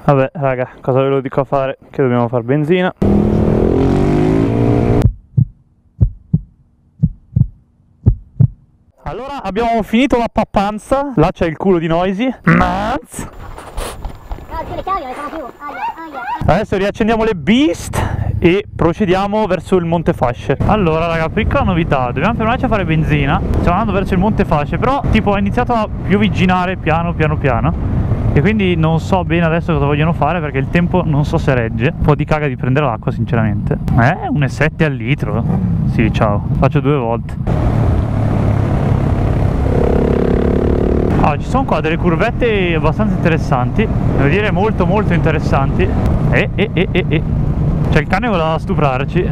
Vabbè raga, cosa ve lo dico a fare? Che dobbiamo fare benzina. Allora abbiamo finito la pappanza. Là c'è il culo di Noisy. Adesso riaccendiamo le Beast e procediamo verso il Monte Fasce. Allora raga, piccola novità, dobbiamo fermarci a fare benzina. Stiamo andando verso il Monte Fasce, però tipo ha iniziato a piovigginare piano e quindi non so bene adesso cosa vogliono fare, perché il tempo non so se regge. Un po' di caga di prendere l'acqua sinceramente. 1,7 al litro. Sì, ciao, faccio 2 volte. Ci sono qua delle curvette abbastanza interessanti, devo dire molto interessanti. C'è il cane che voleva stuprarci.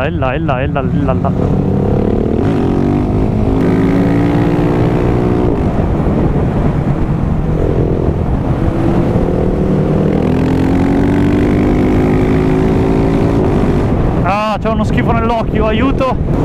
C'è uno schifo nell'occhio, aiuto!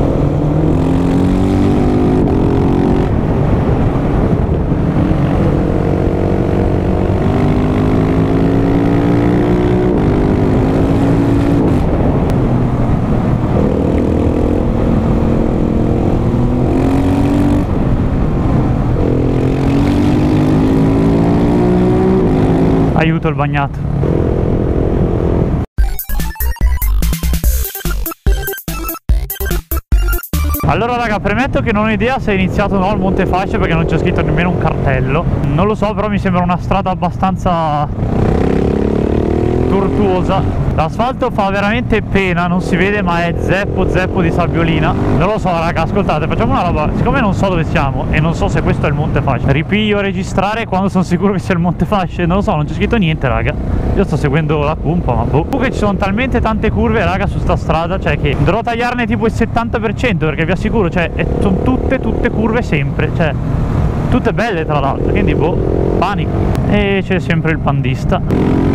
Aiuto il bagnato. Allora raga, premetto che non ho idea se è iniziato o no il Monte Fasce, perché non c'è scritto nemmeno un cartello. Non lo so, però mi sembra una strada abbastanza tortuosa. L'asfalto fa veramente pena, non si vede, ma è zeppo di sabbiolina. Non lo so raga, ascoltate, facciamo una roba. Siccome non so dove siamo e non so se questo è il Monte Fasce, ripiglio a registrare quando sono sicuro che sia il Monte Fasce. Non lo so, non c'è scritto niente raga. Io sto seguendo la cumpa, ma boh. Comunque ci sono talmente tante curve raga su sta strada, cioè che dovrò tagliarne tipo il 70%, perché vi assicuro, cioè sono tutte curve sempre, cioè tutte belle tra l'altro, quindi boh, panico. E c'è sempre il pandista.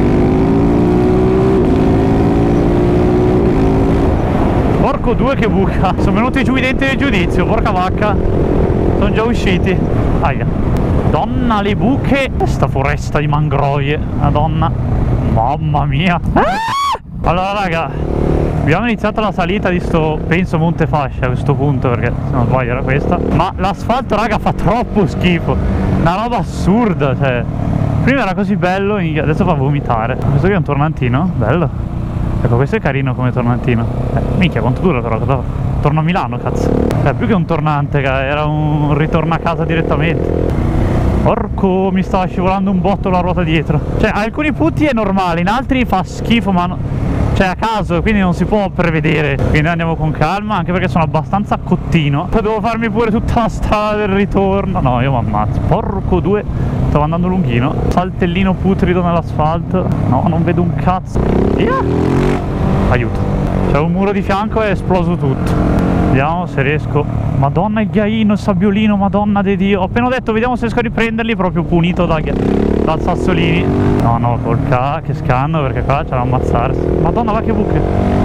Porco due che buca, sono venuti giù i denti del giudizio, porca vacca, sono già usciti. Aia, donna le buche, questa foresta di mangrovie, madonna, mamma mia. Allora raga, abbiamo iniziato la salita di sto, penso, Monte Fasce a questo punto, perché se non sbaglio era questa. Ma l'asfalto raga fa troppo schifo, una roba assurda, cioè prima era così bello, adesso fa vomitare. Questo qui è un tornantino, bello. Ecco, questo è carino come tornantino. Minchia, quanto dura però? Torno a Milano, cazzo. Più che un tornante, era un ritorno a casa direttamente. Porco, mi stava scivolando un botto la ruota dietro. Cioè, alcuni punti è normale, in altri fa schifo, ma cioè a caso, quindi non si può prevedere. Quindi andiamo con calma, anche perché sono abbastanza cottino. Poi devo farmi pure tutta la strada del ritorno. No, io mi ammazzo. Porco due, stavo andando lunghino. Saltellino putrido nell'asfalto. No, non vedo un cazzo. Aiuto, c'è un muro di fianco e è esploso tutto. Vediamo se riesco. Madonna, il ghiaino, il sabbiolino, madonna di Dio. Ho appena detto vediamo se riesco a riprenderli, proprio punito dal Sassolini. No, col che scanno, perché qua c'è da ammazzarsi. Madonna, va che buche.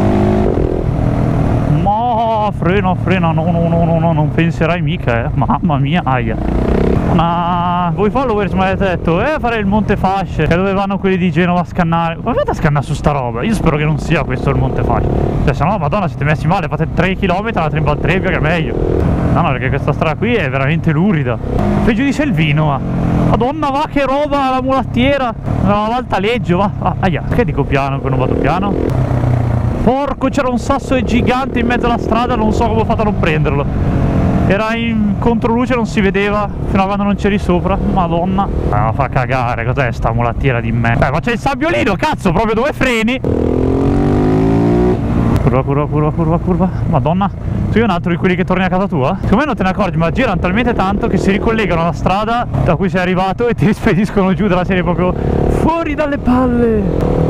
No, freno, no, non penserai mica, mamma mia, aia. Voi followers mi avete detto fare il Monte Fasce, che dove vanno quelli di Genova a scannare. Come fate a scannare su sta roba? Io spero che non sia questo il Monte Fasce. Cioè, se no, madonna, siete messi male, fate 3 km alla Trimbaltrebbia, che è meglio. No, perché questa strada qui è veramente lurida. Peggio di Selvino, ma madonna, va che roba, la mulattiera. Una valtaleggio, va. Aia, che dico piano, che non vado piano. Porco, c'era un sasso gigante in mezzo alla strada, non so come ho fatto a non prenderlo. Era in controluce, non si vedeva fino a quando non c'eri sopra. Madonna, ma fa cagare, cos'è sta mulattiera di me? Ma c'è il sabbiolino, cazzo, proprio dove freni. Curva. Madonna, tu sei un altro di quelli che torni a casa tua? Secondo me non te ne accorgi, ma girano talmente tanto che si ricollegano alla strada da cui sei arrivato e ti spediscono giù dalla serie proprio fuori dalle palle.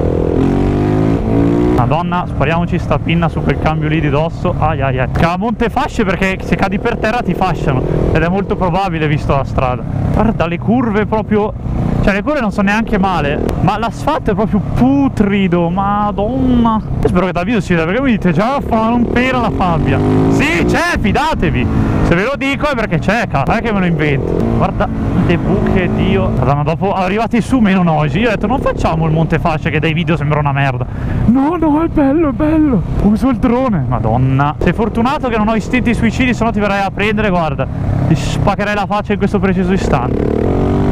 Madonna, spariamoci sta pinna su quel cambio lì di dosso. Ai. A Monte Fasce, perché se cadi per terra ti fasciano, ed è molto probabile visto la strada. Guarda le curve proprio, Cioè le curve non sono neanche male, ma l'asfalto è proprio putrido, madonna. Io spero che dal video si veda, perché mi dite già fa un pelo la fabbia. Sì, c'è, fidatevi. Se ve lo dico è perché c'è, non è che me lo invento. Guarda le buche, Dio. Madonna, dopo arrivati su meno noisi, io ho detto non facciamo il Monte Fasce che dai video sembra una merda. No, no, è bello, è bello. Uso il drone. Madonna. Sei fortunato che non ho istinti suicidi, se no ti verrei a prendere, guarda. Ti spaccherei la faccia in questo preciso istante.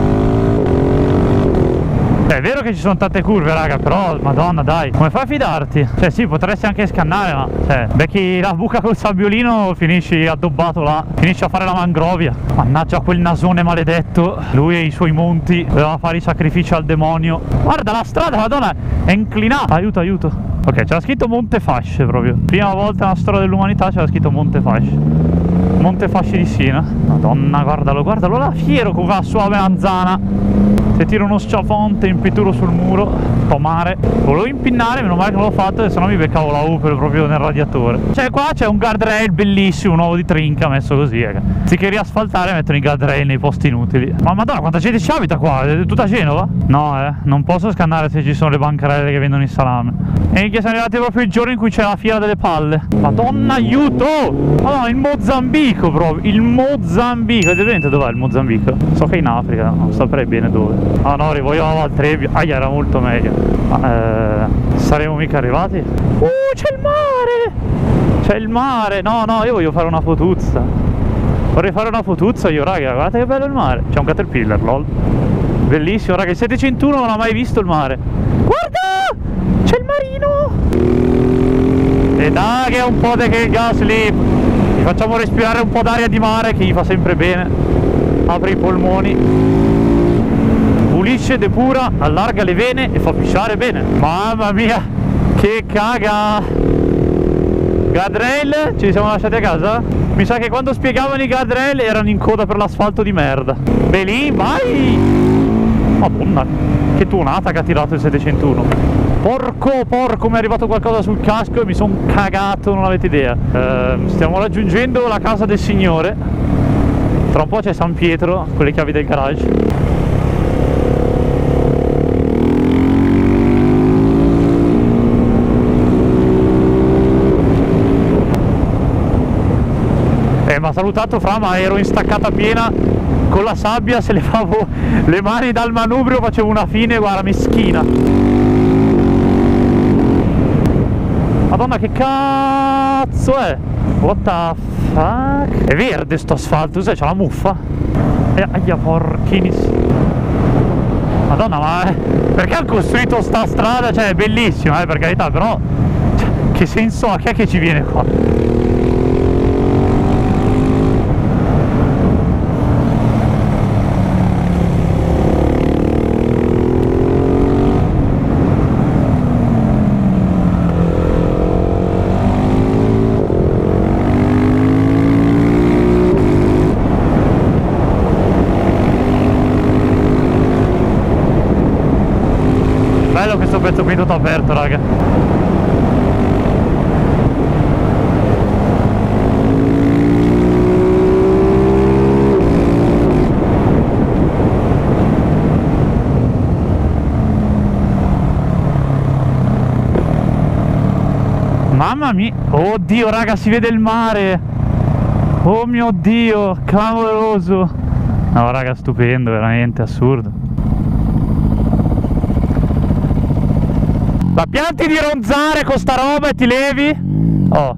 È vero che ci sono tante curve, raga, però madonna, dai, come fai a fidarti? Cioè sì, potresti anche scannare, ma cioè becchi la buca col sabbiolino, finisci addobbato là, finisci a fare la mangrovia. Mannaggia quel nasone maledetto, lui e i suoi monti, doveva fare i sacrifici al demonio. Guarda la strada, madonna, è inclinata. Aiuto, aiuto. Ok, c'era scritto Monte Fasce proprio. Prima volta nella storia dell'umanità c'era scritto Monte Fasce. Monte Fasce di Siena. Madonna, guardalo, guardalo là, fiero con la sua melanzana. Se tiro uno sciafonte impituro sul muro, pomare. Volevo impinnare, meno male che non l'ho fatto, se no mi beccavo la Opel proprio nel radiatore. Cioè qua c'è un guardrail bellissimo, nuovo di Trinca, messo così, anziché riasfaltare mettono i guardrail nei posti inutili. Ma madonna, quanta gente ci abita qua? È tutta Genova? No, non posso scannare se ci sono le bancarelle che vendono il salame. E che siamo arrivati proprio il giorno in cui c'è la fiera delle palle. Madonna, aiuto! Madonna, il Mozambico proprio, il Mozambico. Vedete dov'è il Mozambico? So che è in Africa, non saprei bene dove. Ah no, rivoglio la Valtrebbia. Aia, era molto meglio. Saremo mica arrivati? C'è il mare! C'è il mare! No, no, io voglio fare una fotuzza. Vorrei fare una fotuzza io, raga. Guardate che bello il mare. C'è un Caterpillar, lol. Bellissimo, raga. Il 701 non ha mai visto il mare. Guarda! C'è il marino! E dai che è un po' che gas lì. Gli facciamo respirare un po' d'aria di mare che gli fa sempre bene. Apre i polmoni. Pulisce, depura, allarga le vene e fa pisciare bene. Mamma mia, che caga! Guardrail, ci siamo lasciati a casa? Mi sa che quando spiegavano i guardrail erano in coda per l'asfalto di merda. Belin, vai! Madonna, che tuonata che ha tirato il 701. Porco, mi è arrivato qualcosa sul casco e mi sono cagato, non avete idea. Stiamo raggiungendo la casa del signore. Tra un po' c'è San Pietro con le chiavi del garage. Mi ha salutato Fra, ma ero in staccata piena con la sabbia, se levavo le mani dal manubrio facevo una fine, guarda, meschina. Madonna, che cazzo è? What the fuck? È verde sto asfalto, sai, c'ha la muffa? Aia, porchinis. Madonna, ma perché hanno costruito sta strada? Cioè, è bellissima, per carità, però cioè, che senso ha? Chi è che ci viene qua? Bello questo pezzo qui tutto aperto, raga. Mamma mia, oddio raga, si vede il mare. Oh mio Dio, clamoroso. No raga, stupendo, veramente assurdo. Ma pianti di ronzare con sta roba e ti levi? Oh.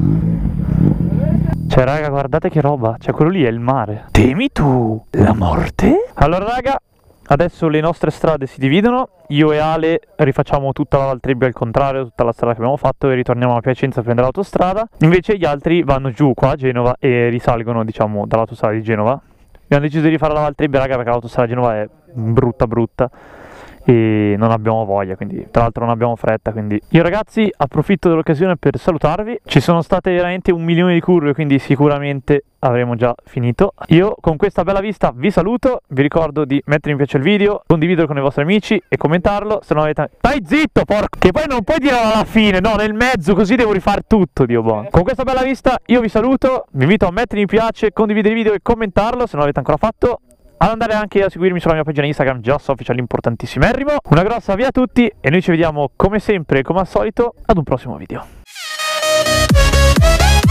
Cioè raga, guardate che roba. Cioè quello lì è il mare. Temi tu la morte? Allora raga, adesso le nostre strade si dividono. Io e Ale rifacciamo tutta la Valtrebbia al contrario, tutta la strada che abbiamo fatto, e ritorniamo a Piacenza a prendere l'autostrada. Invece gli altri vanno giù qua a Genova e risalgono, diciamo, dall'autostrada di Genova. Abbiamo deciso di rifare la Valtrebbia, raga, perché l'autostrada di Genova è brutta e non abbiamo voglia, quindi tra l'altro non abbiamo fretta. Quindi io ragazzi approfitto dell'occasione per salutarvi. Ci sono state veramente 1 milione di curve, quindi sicuramente avremo già finito. Io con questa bella vista vi saluto, vi ricordo di mettere mi piace il video, condividerlo con i vostri amici e commentarlo se non avete... Stai zitto porco, che poi non puoi dire alla fine, no, nel mezzo, così devo rifare tutto, Dio buono. Con questa bella vista io vi saluto, vi invito a mettere mi piace, condividere il video e commentarlo se non l'avete ancora fatto. ad andare anche a seguirmi sulla mia pagina Instagram Just Official importantissimerrimo. Una grossa via a tutti e noi ci vediamo come sempre, come al solito, ad un prossimo video.